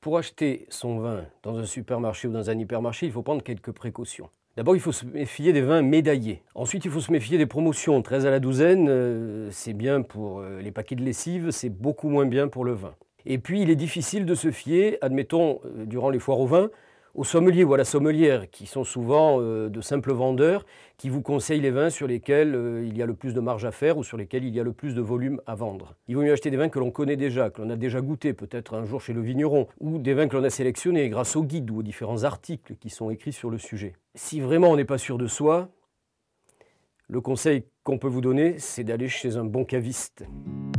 Pour acheter son vin dans un supermarché ou dans un hypermarché, il faut prendre quelques précautions. D'abord, il faut se méfier des vins médaillés. Ensuite, il faut se méfier des promotions. 13 à la douzaine, c'est bien pour les paquets de lessive, c'est beaucoup moins bien pour le vin. Et puis, il est difficile de se fier, admettons, durant les foires au vin, aux sommeliers ou à la sommelière, qui sont souvent de simples vendeurs, qui vous conseillent les vins sur lesquels il y a le plus de marge à faire ou sur lesquels il y a le plus de volume à vendre. Il vaut mieux acheter des vins que l'on connaît déjà, que l'on a déjà goûté peut-être un jour chez le vigneron, ou des vins que l'on a sélectionnés grâce aux guides ou aux différents articles qui sont écrits sur le sujet. Si vraiment on n'est pas sûr de soi, le conseil qu'on peut vous donner, c'est d'aller chez un bon caviste.